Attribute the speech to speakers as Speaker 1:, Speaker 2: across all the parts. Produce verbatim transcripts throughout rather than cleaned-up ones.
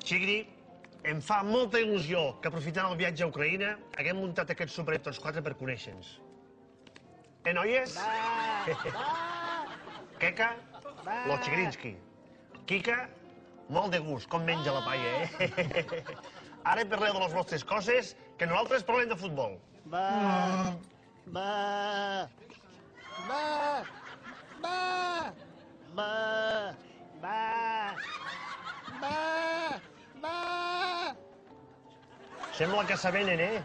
Speaker 1: Xigri, em fa molta il·lusió que aprofitant el viatge a Ucraïna haguem muntat aquest superet tots quatre per conèixer-nos. Eh, noies? Keka, lo Chigrinsky. Kika, molt de gust, com menja la paia, eh? Ara parleu de les vostres coses, que nosaltres parlem de futbol.
Speaker 2: Va, va, va, va, va, va, va, va.
Speaker 1: Sembla que s'avenen, eh?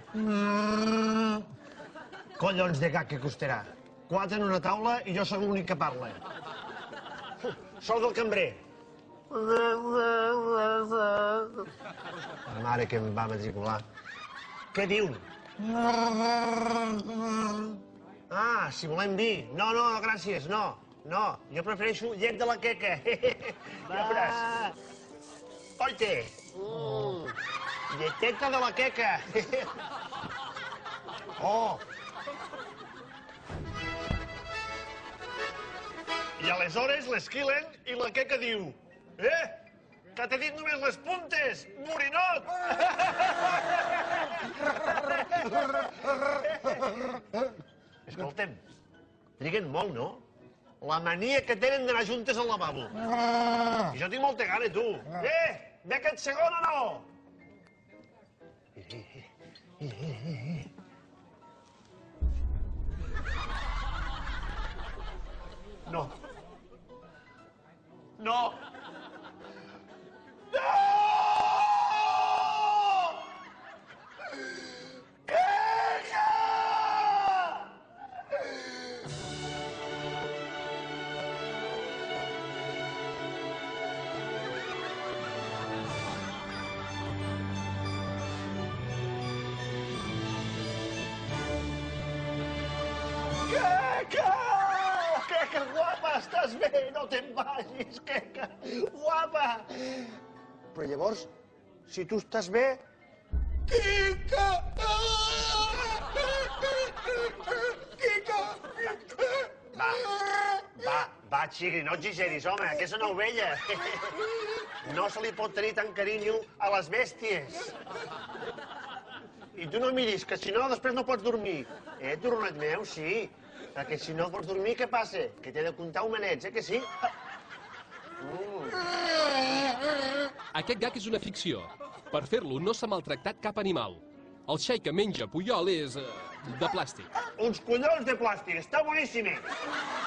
Speaker 1: Collons de gat que costarà. Quatre en una taula i jo sóc l'únic que parla. Sou del cambrer. La mare que em va matricular. Què diuen? Ah, si volem vi. No, no, gràcies, no. No, jo prefereixo llet de la queca. Ja veuràs. Oite. Lleteta de la queca. Oh. I aleshores l'esquilen i la queca diu: Eh, que t'he dit només les puntes, morinot! Escolta'm, triguen molt, no? La mania que tenen d'anar juntes al lavabo. I jo tinc molta gana, tu. Eh, ve aquest segon o no? No. No! No! Queca! Queca! Queca, guapa, estàs bé? No te'n vagis, Queca, guapa! Però llavors, si tu estàs bé... Quica! Quica! Va, va, va, Xigri, no exageris, home, que és una ovella. No se li pot tenir tant carinyo a les bèsties. I tu no miris, que si no, després no pots dormir. Eh, turonet meu, sí. Perquè si no pots dormir, què passa? Que t'he de comptar homenets, eh, que sí?
Speaker 3: Aquest gag és una ficció. Per fer-lo no s'ha maltractat cap animal. El xai que menja Puyol és... de plàstic.
Speaker 1: Uns collons de plàstic, està boníssim!